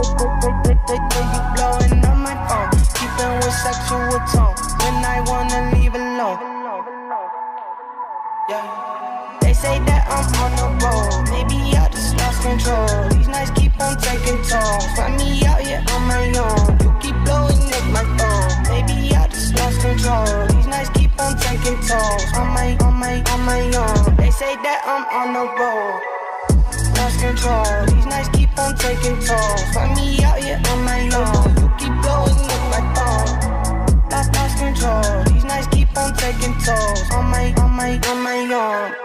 you blowing on my phone, keeping with sexual tone when I wanna leave alone. Yeah. They say that I'm on the road, maybe I just lost control. These nights keep on taking tolls, find me out here on my own. You keep blowing up my phone, maybe I just lost control. These nights keep on taking tolls on my own. They say that I'm on the road, lost control. These nights keep on taking tolls, find me out here on my own. You keep blowing up my phone, lost control. These nights keep on taking tolls on my own.